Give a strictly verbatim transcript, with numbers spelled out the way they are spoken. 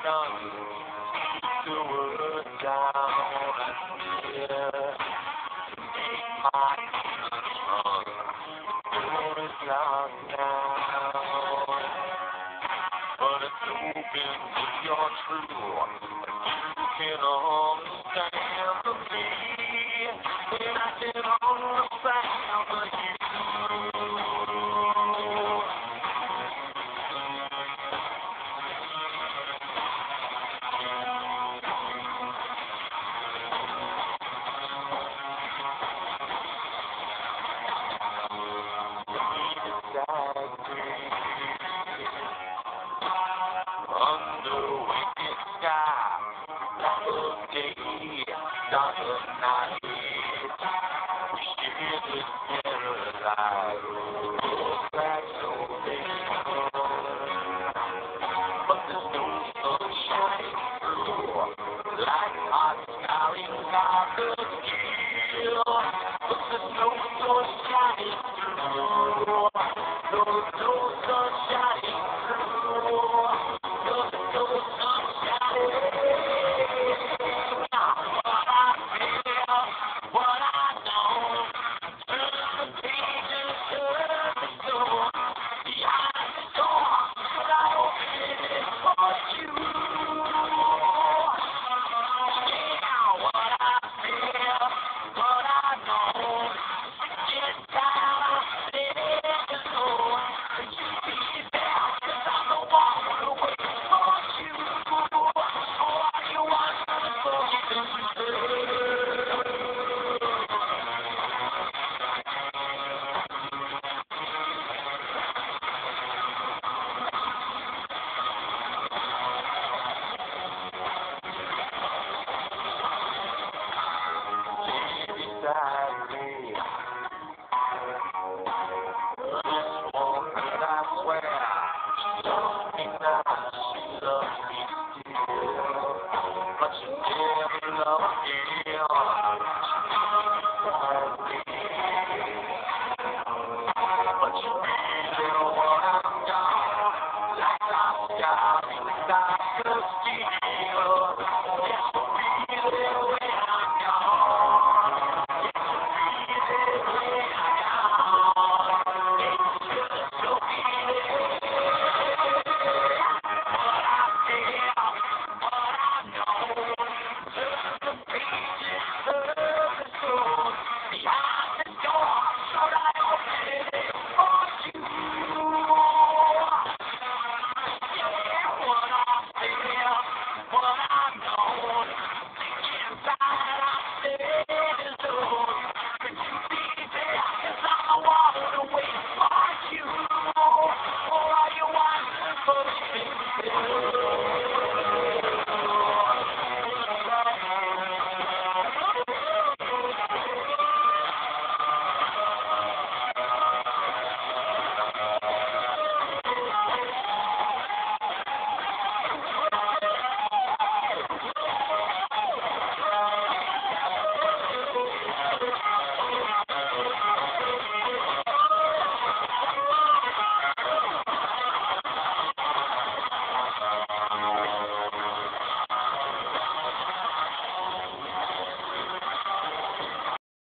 done to her down here. My tongue is loud now, but it's open if you're true. If you can understand me, then I can understand you. Under wicked sky, dark of day, dark of night, we share this paradise, black so beautiful, but there's no sunshine through, like hot scouring out the hill, but there's no sunshine through, no, no sunshine through. But you never love me.